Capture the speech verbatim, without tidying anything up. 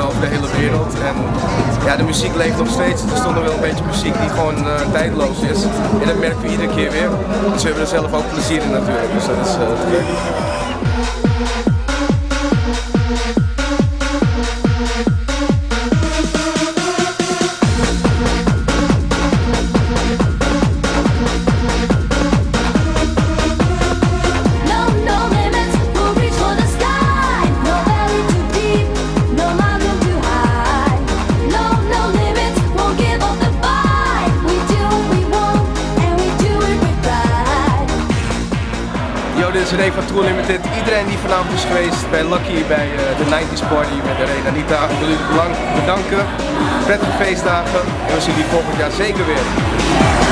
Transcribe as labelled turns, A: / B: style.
A: over de hele wereld. En ja, de muziek leeft nog steeds. Er stond nog wel een beetje muziek die gewoon uh, tijdloos is. En dat merken we iedere keer weer. Dus we hebben er zelf ook plezier in natuurlijk. Dus dat is uh, te gek. Dit is René van True Unlimited. Iedereen die vanavond is geweest bij Lucky bij uh, de nineties Party met de Rena Anita, ik wil jullie bedanken. Prettige feestdagen en we zien jullie volgend jaar zeker weer.